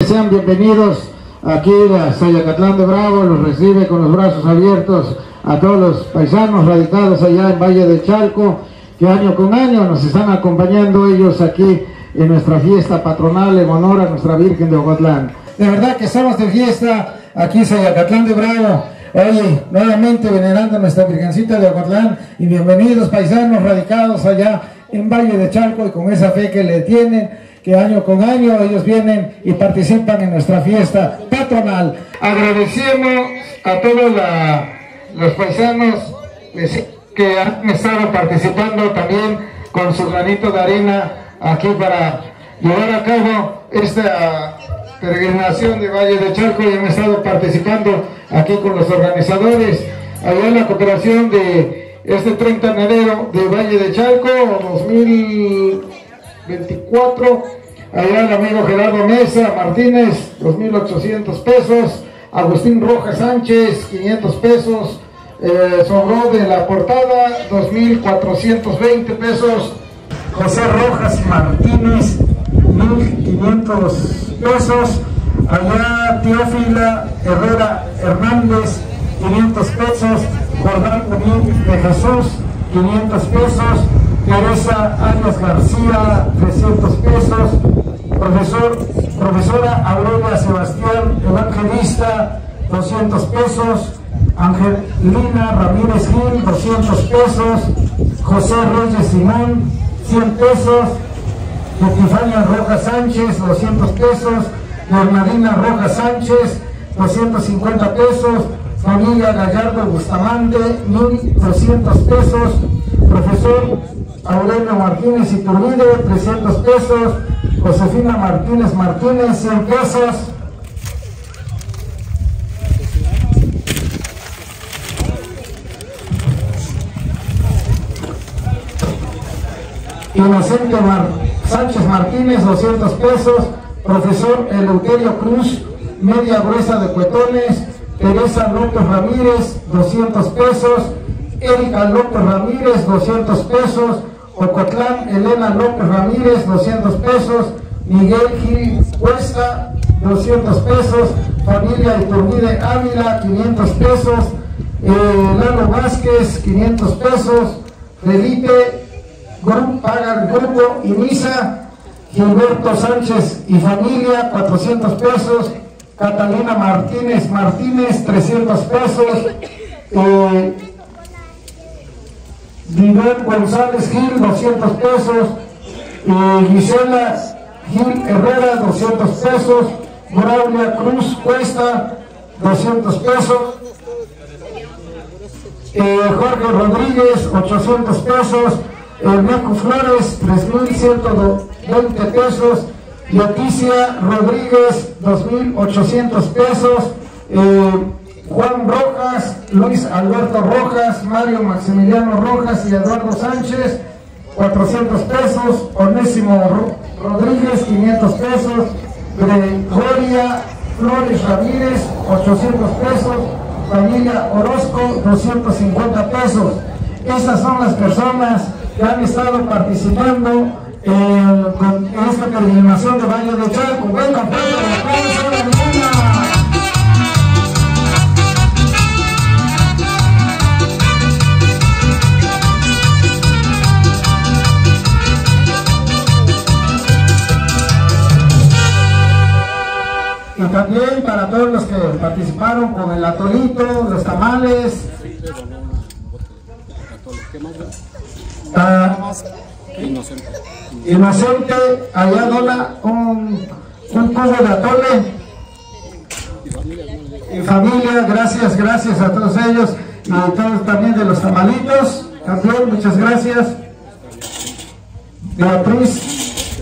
sean bienvenidos aquí a Sayacatlán de Bravo. Los recibe con los brazos abiertos a todos los paisanos radicados allá en Valle de Chalco, que año con año nos están acompañando ellos aquí en nuestra fiesta patronal en honor a nuestra Virgen de Ocotlán. De verdad que estamos de fiesta aquí en Sayacatlán de Bravo. Hoy nuevamente venerando a nuestra Virgencita de Ocotlán, y bienvenidos paisanos radicados allá en Valle de Chalco, y con esa fe que le tienen, que año con año ellos vienen y participan en nuestra fiesta patronal. Agradecemos a todos los paisanos que han estado participando también con su granito de arena aquí para llevar a cabo esta peregrinación de Valle de Chalco, y han estado participando aquí con los organizadores allá en la cooperación de este 30 de enero de Valle de Chalco 2024. Allá el amigo Gerardo Mesa Martínez, 2,800 pesos. Agustín Rojas Sánchez, 500 pesos. Sobró de la portada 2,420 pesos. José Rojas Martínez, 1,500 pesos. Allá Teófila Herrera Hernández, 500 pesos. Jordán Unión de Jesús, 500 pesos. Teresa Arias García, 300 pesos. Profesora Aurelia Sebastián Evangelista, 200 pesos. Angelina Ramírez Gil, 200 pesos. José Reyes Simón, 100 pesos. Etifania Rojas Sánchez, 200 pesos. Bernardina Rojas Sánchez, 250 pesos. Familia Gallardo Bustamante, 1,200 pesos. Profesor Aurelio Martínez Iturbide, 300 pesos. Josefina Martínez 100 pesos. Inocente Sánchez Martínez, 200 pesos. Profesor Eleuterio Cruz, media gruesa de cuetones. Teresa López Ramírez, 200 pesos. Erika López Ramírez, 200 pesos. Ocotlán Elena López Ramírez, 200 pesos. Miguel Gil Cuesta, 200 pesos. Familia Iturbide Ávila, 500 pesos. Lalo Vázquez, 500 pesos. Felipe paga el grupo y misa. Gilberto Sánchez y familia, 400 pesos. Catalina Martínez 300 pesos. Miguel González Gil, 200 pesos. Gisela Gil Herrera, 200 pesos. Braulio Cruz Cuesta, 200 pesos. Jorge Rodríguez, 800 pesos. Neco Flores, 3,120 pesos. Leticia Rodríguez, 2,800 pesos. Juan Rojas, Luis Alberto Rojas, Mario Maximiliano Rojas y Eduardo Sánchez, 400 pesos. Onésimo Rodríguez, 500 pesos. Gregoria Flores Ramírez, 800 pesos. Familia Orozco, 250 pesos. Esas son las personas que han estado participando con esta peregrinación de Valle de Chalco. Venga, fuerte el aplauso, la niña. Y también para todos los que participaron con el atolito, los tamales. Inocente allá dona un cubo de atole. Y familia, gracias a todos ellos, y a todos también de los tamalitos, también muchas gracias. Beatriz,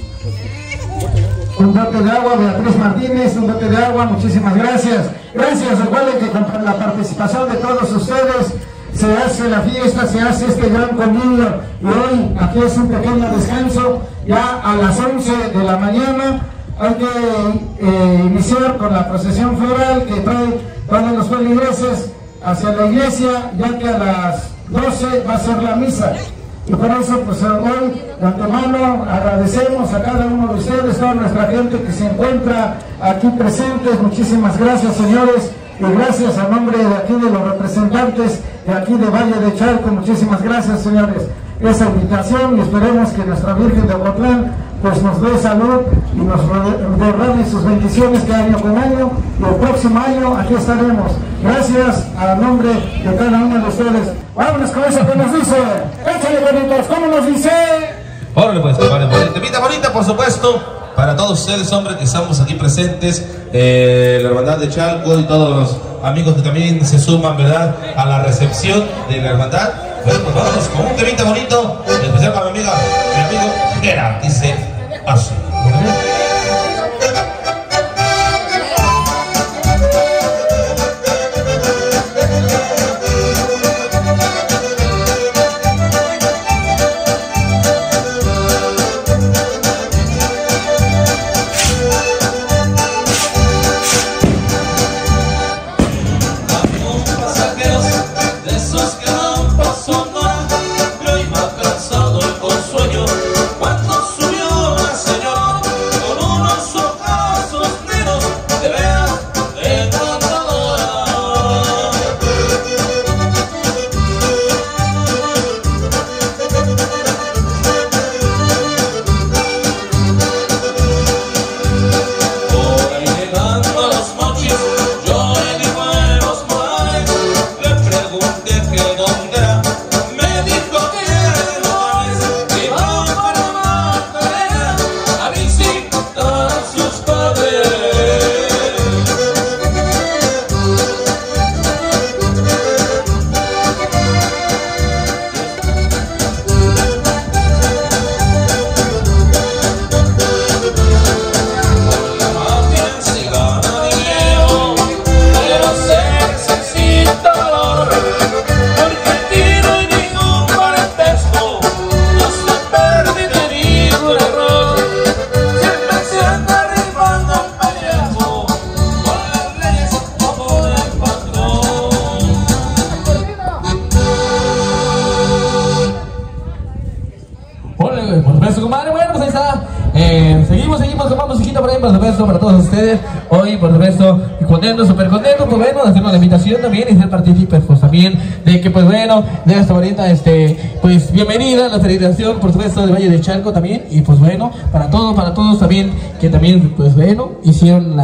un bote de agua. Beatriz Martínez, un bote de agua, muchísimas gracias. Recuerden que con la participación de todos ustedes se hace la fiesta, se hace este gran convivio, y hoy aquí es un pequeño descanso. Ya a las 11 de la mañana hay que iniciar con la procesión floral que trae todos los feligreses hacia la iglesia, ya que a las 12 va a ser la misa. Y por eso, pues hoy, de antemano, agradecemos a cada uno de ustedes, toda nuestra gente que se encuentra aquí presentes. Muchísimas gracias, señores, y gracias a nombre de aquí de los representantes de aquí de Valle de Chalco. Muchísimas gracias, señores, esa invitación, y esperemos que nuestra Virgen de Ocotlán pues nos dé salud y nos derrame sus bendiciones que año con año, y el próximo año aquí estaremos. Gracias a nombre de cada uno de ustedes. Vámonos con eso que nos dice. Échale, bonitos, ¿cómo nos dice? Órale pues, compadre, temita bonita, por supuesto, para todos ustedes, hombre, que estamos aquí presentes, la hermandad de Chalco y todos los amigos que también se suman, ¿verdad?, a la recepción de la hermandad. Bueno, pues vámonos con un temita bonito, especial para mi amigo Gera, dice así. Para todos ustedes, hoy por supuesto contento, súper contento, pues bueno, de hacernos la invitación también y ser partícipes pues también de que pues bueno, de esta bonita pues bienvenida a la celebración por supuesto de Valle de Chalco también, y pues bueno, para todos también, que también pues bueno, hicieron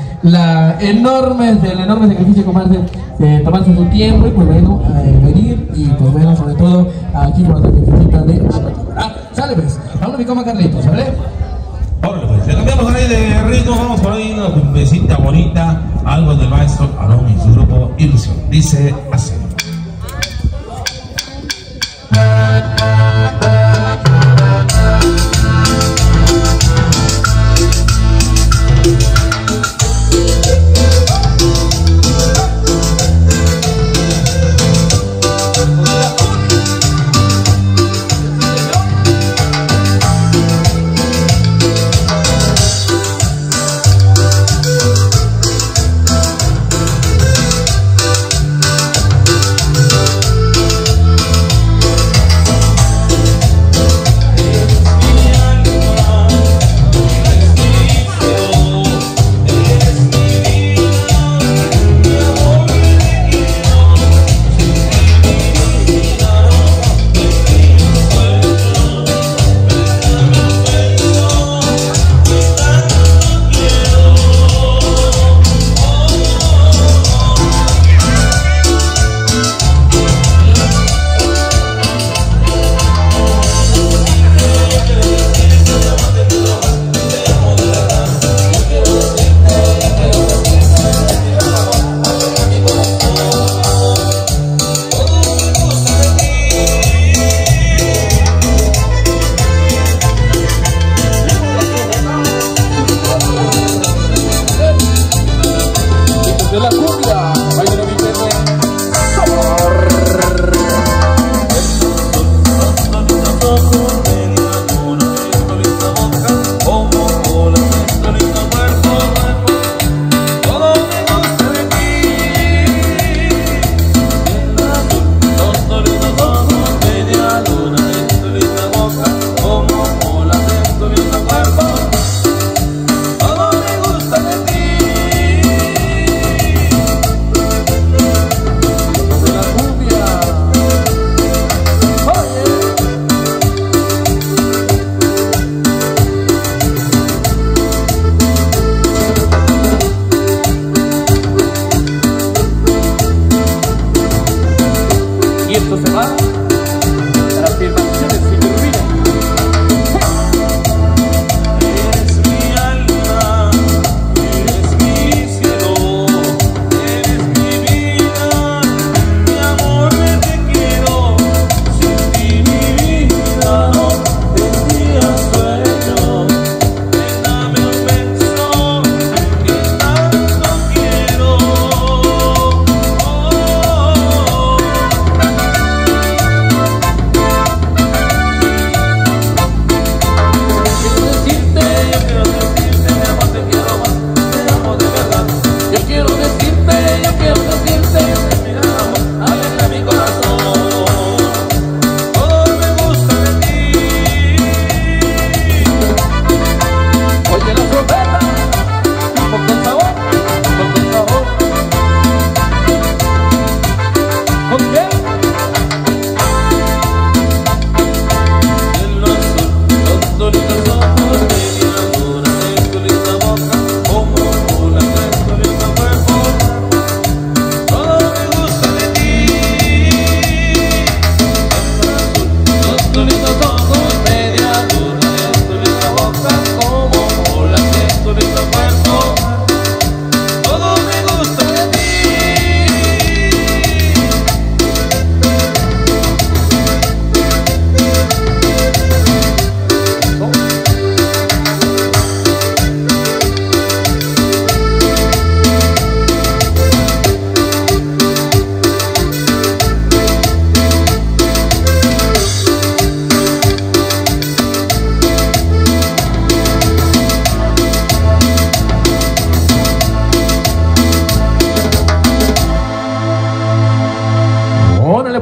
el enorme sacrificio de tomarse su tiempo y pues bueno, venir, y pues bueno, sobre todo aquí con la visita de sale pues, vamos mi coma Carlitos, ¿vale? Órale pues, le cambiamos ahí de ritmo, vamos por ahí una cumbecita bonita, algo del maestro Aromi y su grupo Ilusión, dice así.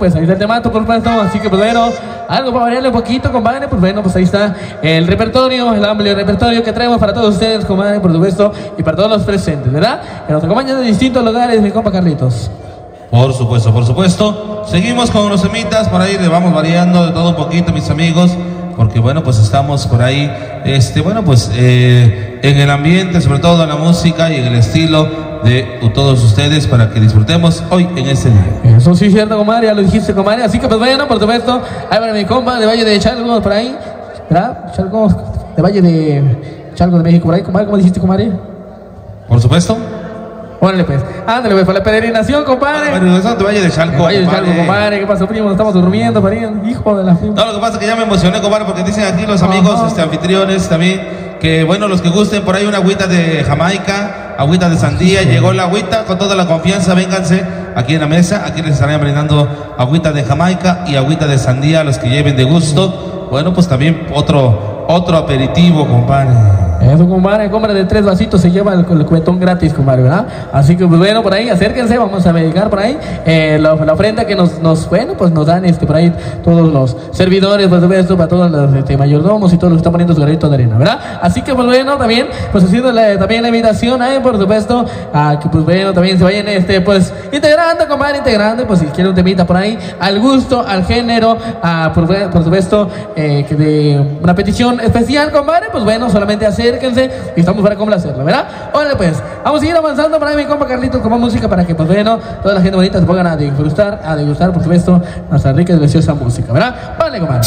pues ahí está el temato, por supuesto. Así que pues bueno, algo para variarle un poquito, compadre. Pues bueno, pues ahí está el repertorio, el amplio repertorio que traemos para todos ustedes, compadre, por supuesto, y para todos los presentes, ¿verdad? Que nos acompañan de distintos lugares, mi compa Carlitos. Por supuesto, por supuesto. Seguimos con los temitas, por ahí le vamos variando de todo un poquito, mis amigos, porque bueno, pues estamos por ahí, bueno, pues en el ambiente, sobre todo en la música y en el estilo de todos ustedes, para que disfrutemos hoy en este día. Eso sí es cierto, comadre, ya lo dijiste, comadre. Así que pues bueno, por supuesto, ahí va mi compa de Valle de Chalco, por ahí, ¿verdad? Chalco, de Valle de Chalco de México, por ahí, comadre, ¿cómo dijiste, comadre? Por supuesto. Órale pues, ándale pues, para la peregrinación, compadre. Peregrinación de Valle de Chalco, de Valle de Chalco, compadre. ¿Qué pasó, primo? Estamos durmiendo, pariente, hijo de la fin. No, lo que pasa es que ya me emocioné, compadre, porque dicen aquí los amigos, anfitriones también, que bueno, los que gusten por ahí una agüita de Jamaica, agüita de sandía, sí. Llegó la agüita con toda la confianza, vénganse aquí en la mesa, aquí les estarán brindando agüita de Jamaica y agüita de sandía a los que lleven de gusto. Bueno, pues también otro aperitivo, compadre. Eso, compadre, compra de 3 vasitos, se lleva el cubetón gratis, compadre, ¿verdad? Así que, pues bueno, por ahí, acérquense, vamos a dedicar por ahí la ofrenda que bueno, pues nos dan por ahí todos los servidores, por supuesto, para todos los mayordomos y todos los que están poniendo su granito de arena, ¿verdad? Así que, pues bueno, también, pues haciendo también la invitación ahí, por supuesto, a que, pues bueno, también se vayan, pues, integrando, compadre, pues si quieren un temita por ahí, al gusto, al género, por supuesto, que de una petición especial, compadre, pues bueno, solamente acérquense y estamos para complacerlo, ¿verdad? Órale pues, vamos a seguir avanzando para mi compa Carlitos con más música para que pues bueno, toda la gente bonita se pongan a degustar por supuesto nuestra rica y deliciosa música, ¿verdad? Vale, compadre.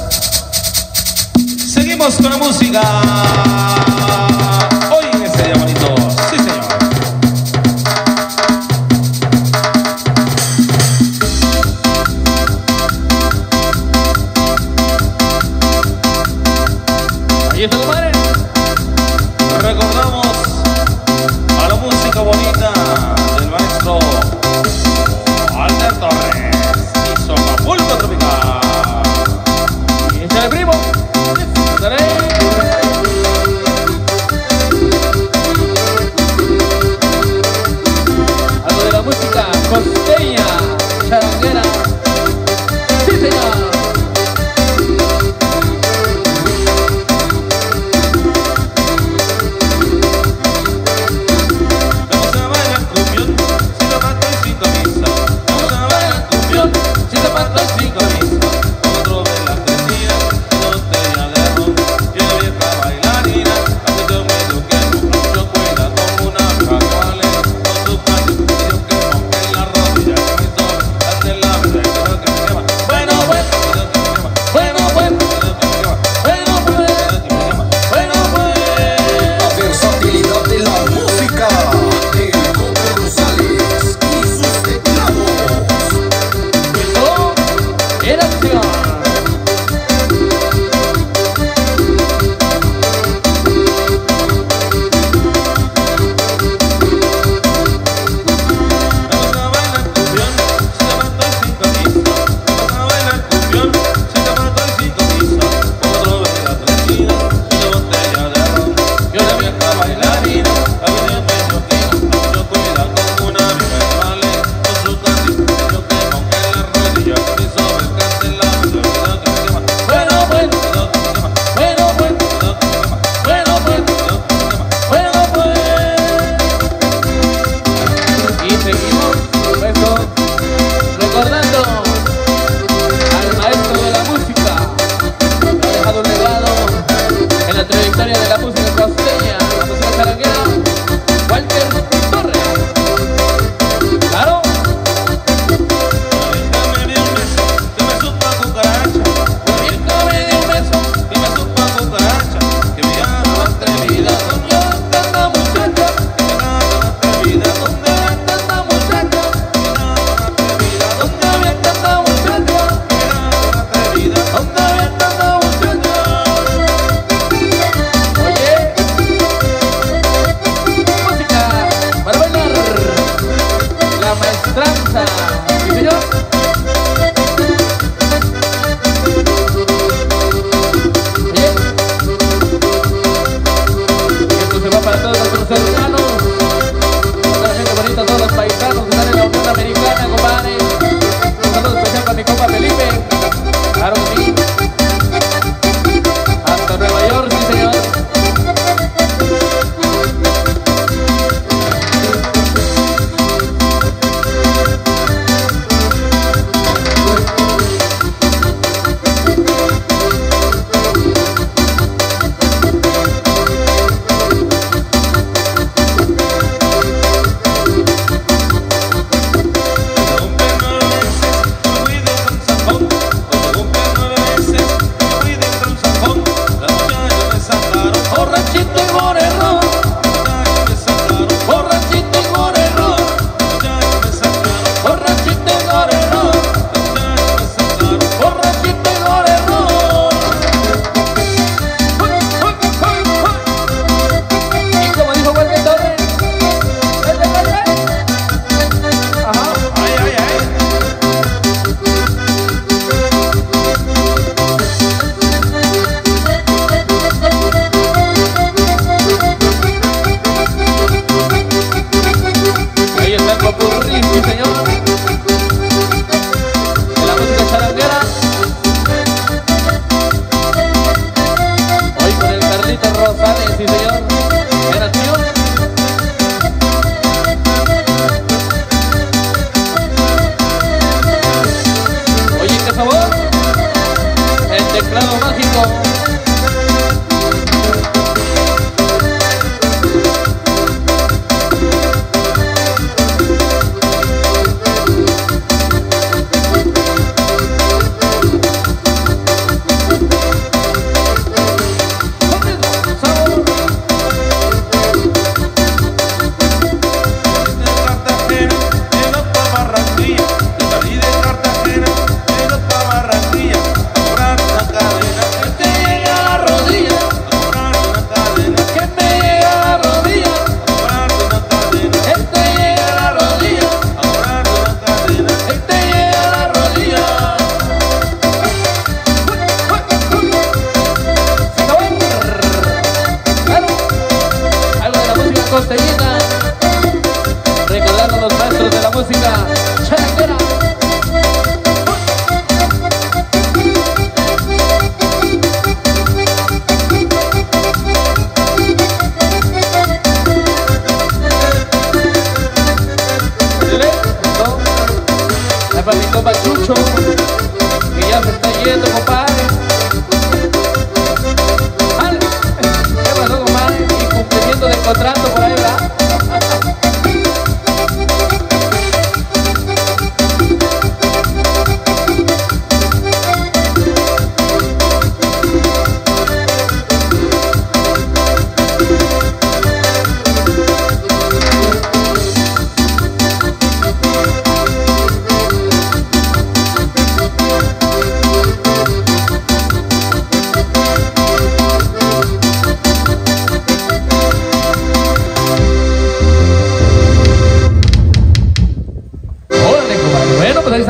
Seguimos con la música. Hoy en este día bonito, sí señor. Ahí está, compadre. Recordamos a la música bonita del maestro Alder Torres y su Acapulco Tropical. Y échale, primo.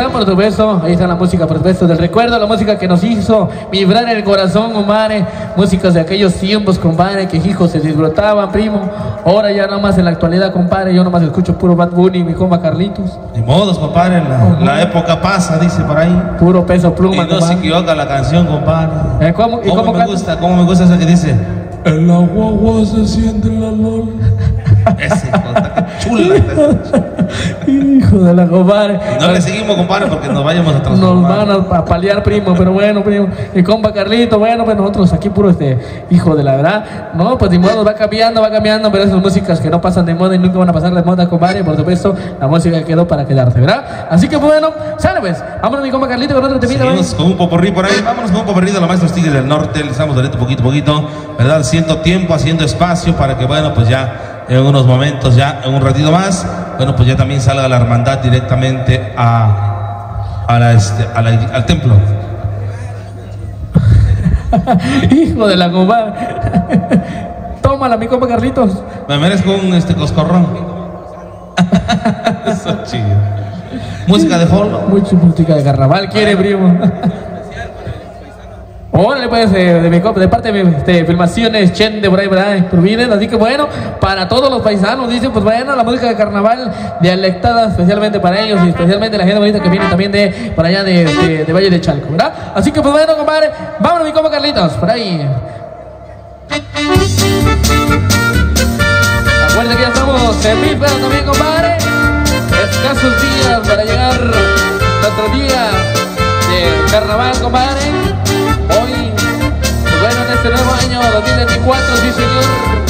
bien, por supuesto, ahí está la música, por supuesto, del recuerdo, la música que nos hizo vibrar el corazón, compadre. Músicas de aquellos tiempos, compadre, que hijos se disfrutaban, primo. Ahora ya nomás en la actualidad, compadre, yo nomás escucho puro Bad Bunny, mi compa Carlitos. Ni modos, compadre, la época pasa, dice por ahí. Puro Peso Pluma, y no se equivoca la canción, compadre. ¿Cómo me gusta esa que dice: en la guagua se siente la lol. Ese, chula. Hijo de la compadre. No le seguimos, compadre, porque nos vayamos a transformar. Nos van a paliar, primo, pero bueno, primo. Y compa Carlito, bueno, pues nosotros aquí puro hijo de la verdad. No, pues de modo va cambiando, pero esas músicas que no pasan de moda y nunca van a pasar de moda, compadre, por supuesto, la música quedó para quedarse, ¿verdad? Así que pues bueno, sale pues, vámonos mi compa Carlito con otro temita. Seguimos con un popurrí por ahí, vámonos con un popurrí de los maestros Tigres del Norte, le estamos dando poquito a poquito, ¿verdad? Haciendo tiempo, haciendo espacio para que, bueno, pues ya en unos momentos, ya en un ratito más, bueno, pues ya también salga la hermandad directamente al templo. Hijo de la compadre. Tómala, mi compa Carlitos. Me merezco un coscorrón. Eso chido. Música de follo. Mucha música de carnaval quiere, primo. Órale, pues, de parte de Filmaciones Chende por ahí, ¿verdad? Providen, así que bueno, para todos los paisanos, dicen, pues bueno, la música de carnaval dialectada especialmente para ellos y especialmente la gente bonita que viene también de por allá de Valle de Chalco, ¿verdad? Así que pues bueno, compadre, vámonos mi compa Carlitos, por ahí. Acuérdense que ya estamos en víspera también, compadre. Escasos días para llegar nuestro día de carnaval, compadre. Hoy, pues bueno, en este nuevo año 2024, sí señor.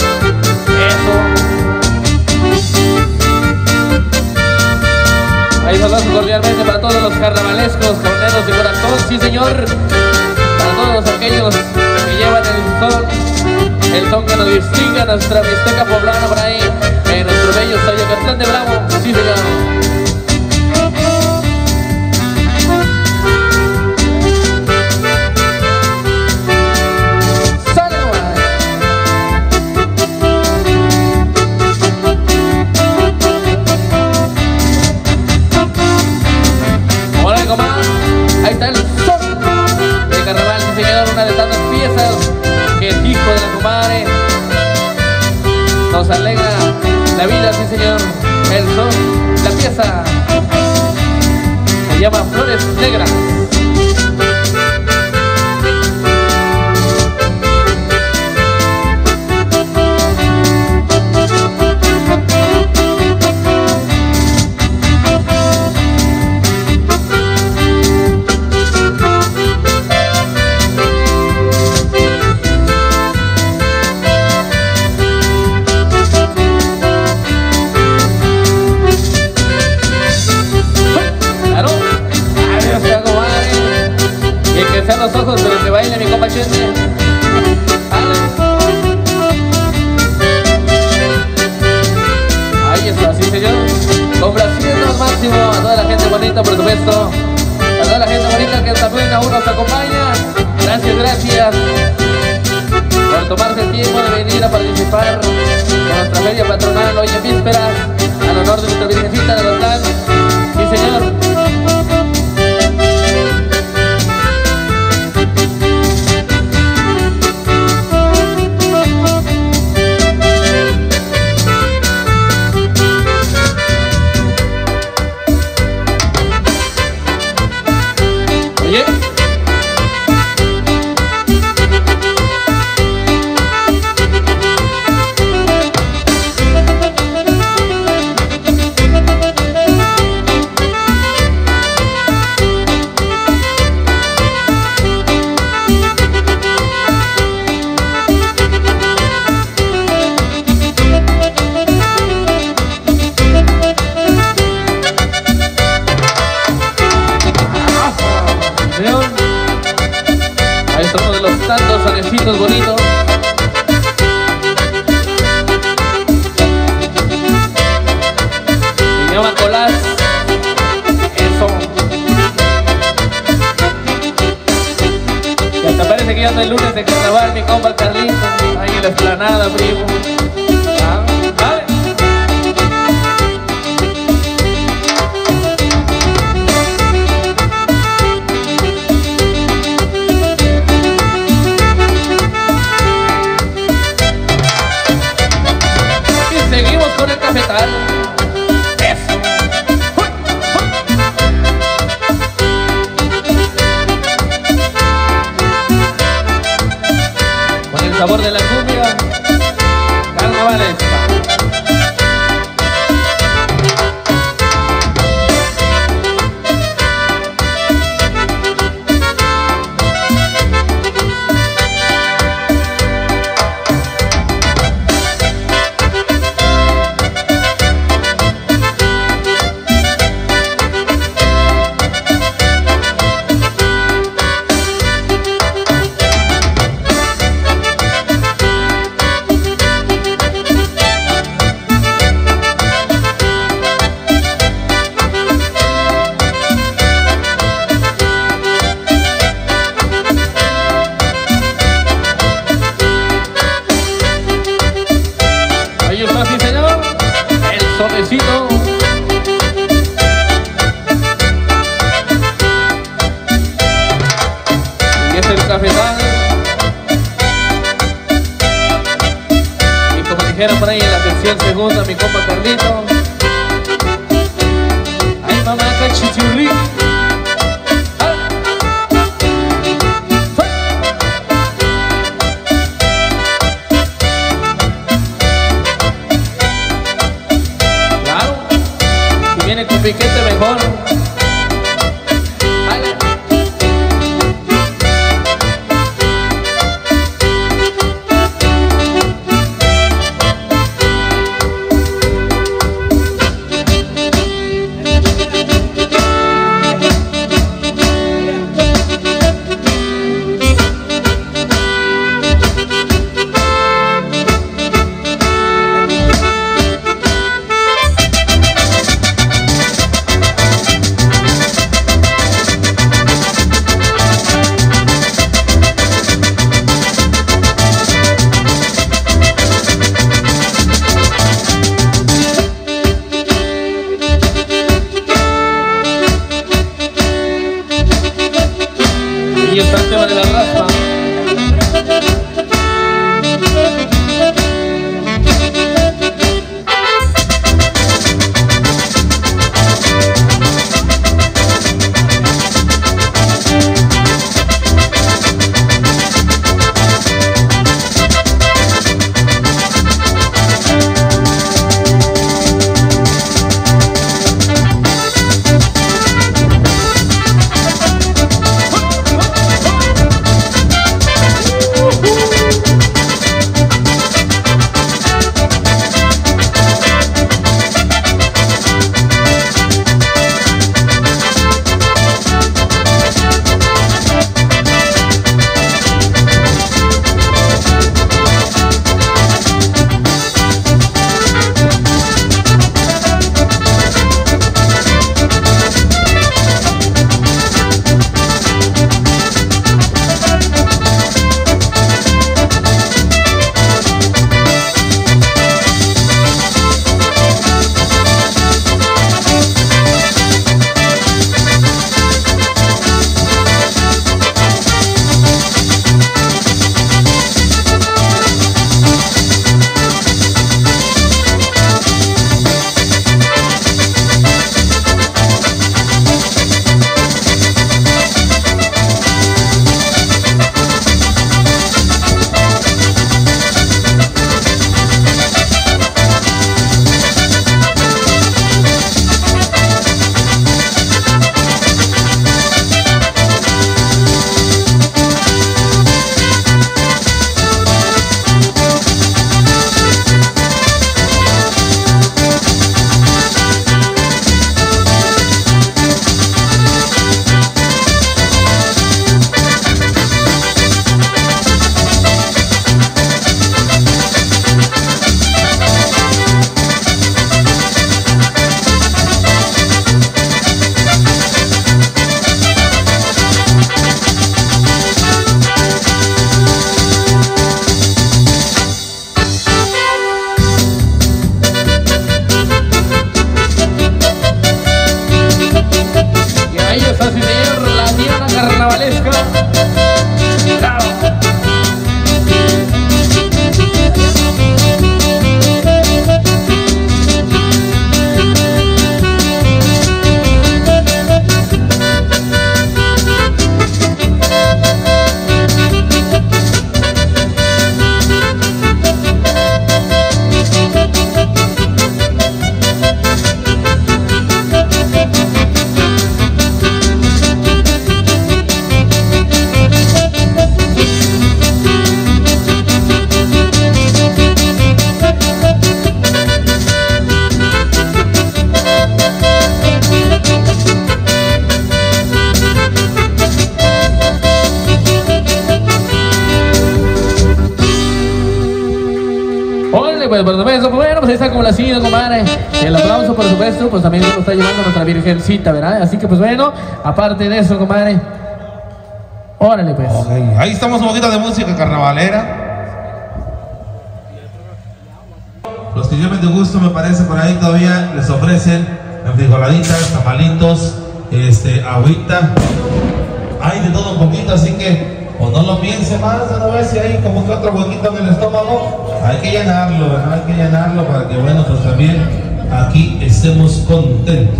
Eso. Ahí saludos cordialmente para todos los carnavalescos, carneros de corazón, sí señor. Para todos aquellos que llevan el son que nos distingue a nuestra Mixteca poblana por ahí, en nuestro bello Sayacatlán de Bravo, sí señor. Ahí está el son de carnaval, sí señor, una de tantas piezas que el hijo de la comadre nos alegra la vida, sí señor. El son, la pieza se llama Flores Negras. Los ojos, pero que baile mi compa Chente. Ahí está, sí señor. Complaciendo al máximo a toda la gente bonita, por supuesto. A toda la gente bonita que también aún nos acompaña. Gracias por tomarse el tiempo de venir a participar en nuestra feria patronal hoy en vísperas, al honor de nuestra Virgencita de Atlán. Sí señor. Oye. Ahí está uno de los tantos sonecitos bonitos. Se llama Colás. Eso. Y hasta parece que ya anda el lunes de carnaval, mi compa Carlitos. Ahí en la explanada, primo. Vale. dijeron por ahí en la sección segunda, mi compa Carlito. Ay, mamá, cachichurri. Claro, si viene con piquete mejor. Y está el tema de la raspa. Carnavalesca. Claro. Pues por supuesto, bueno, pues ahí está como la sigue, compadre. El aplauso, por supuesto, pues también nos está llevando nuestra virgencita, ¿verdad? Así que pues bueno, aparte de eso, compadre, órale pues. Okay. Ahí estamos un poquito de música carnavalera. Los que lleven de gusto, me parece, por ahí todavía les ofrecen frijoladitas, tamalitos, agüita. Hay de todo un poquito, así que o no lo piense más, una vez si hay como que otro huequito en el estómago, hay que llenarlo, ¿verdad? Hay que llenarlo para que, bueno, pues también aquí estemos contentos.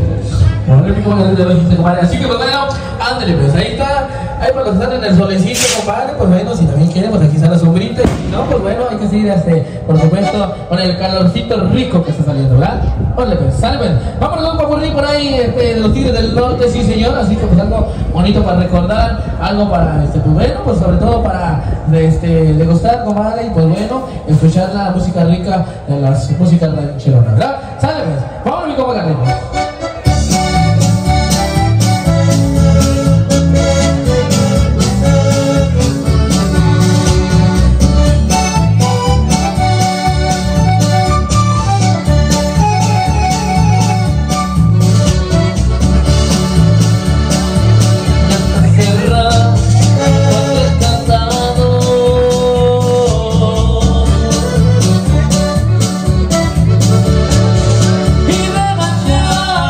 Así que pues bueno, ándale pues, ahí está, ahí para los que están en el solecito, compadre, pues bueno, si también quieren, pues aquí está la sombrita, y si no, pues bueno, hay que seguir por supuesto, con el calorcito rico que está saliendo, ¿verdad? Órale pues, sale pues, vámonos a un popurrí por ahí, de los Tigres del Norte, sí señor, así que pues algo bonito para recordar, algo para, pues bueno, pues sobre todo para, degustar, compadre, y pues bueno, escuchar la música rica de las músicas rancheronas, ¿verdad? Sale pues, vámonos mi compa Carlitos. Y de mañana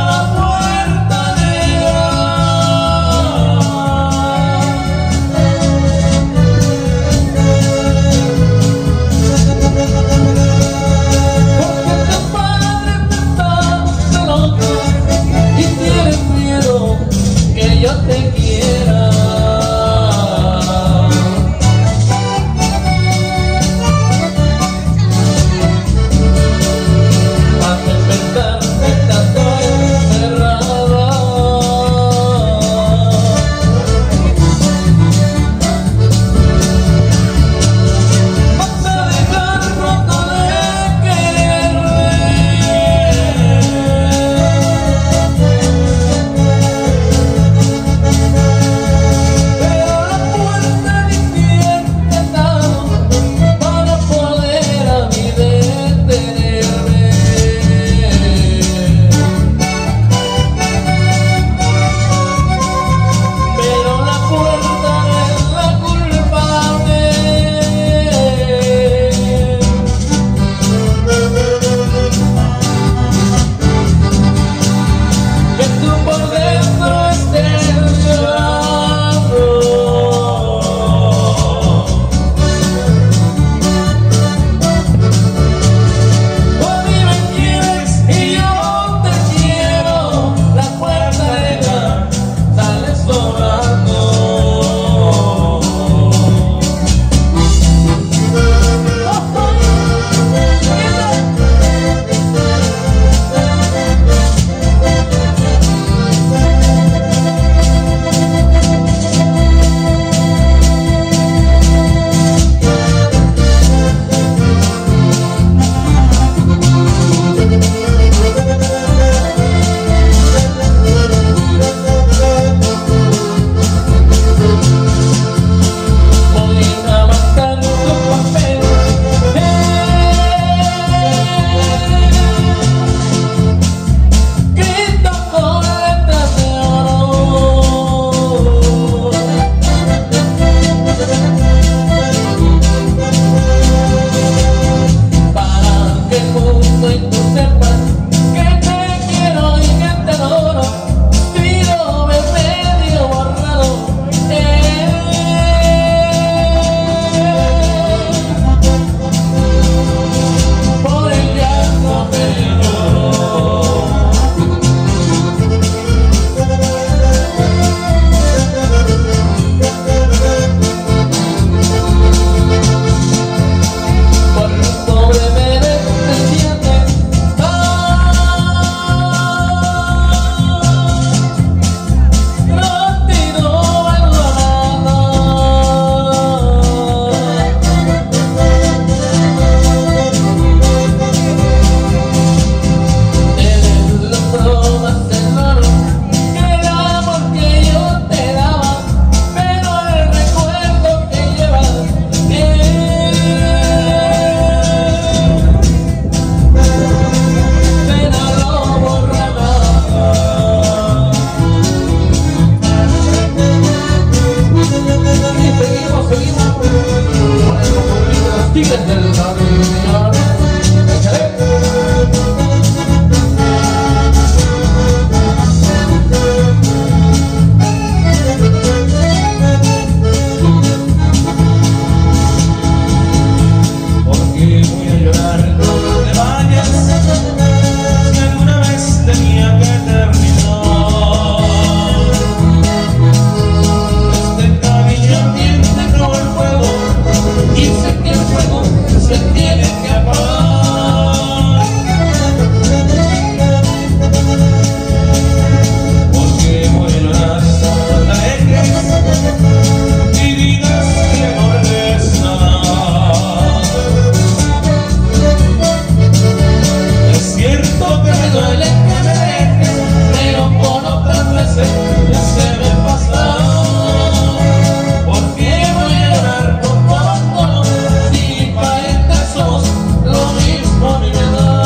duele que me dejes, pero por otras veces ya se me pasa. ¿Por qué voy a llorar por todo? Si para somos lo mismo ni me da.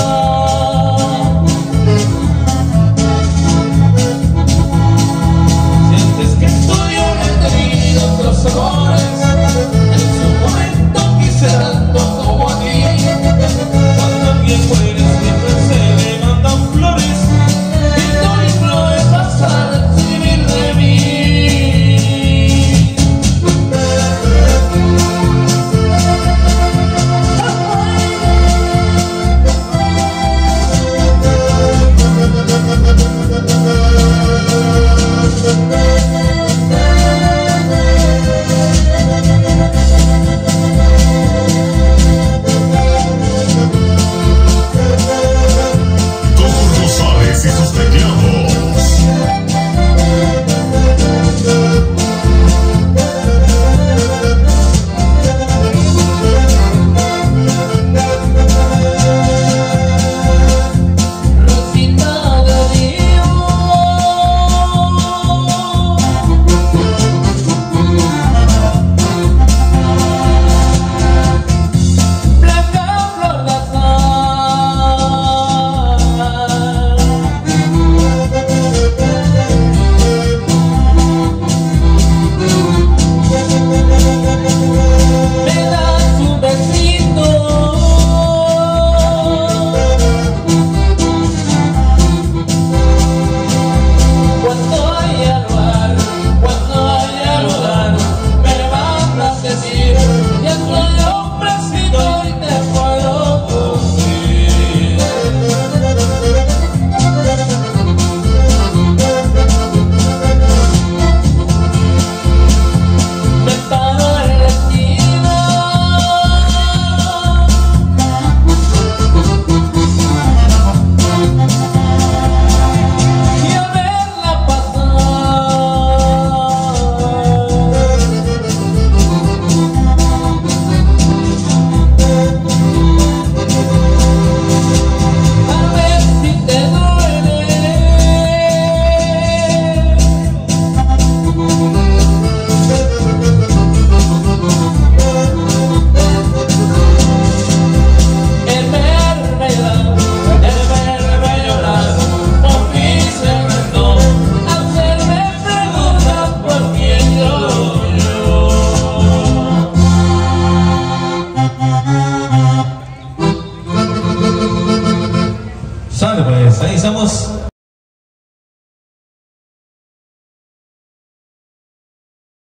Sientes que estoy tenido otros amores, en su momento quise tanto como a ti. Cuando alguien muere siempre se le mandan flores, y tú no es pasar sin vivir de mí. Con Rosales y sus teclados.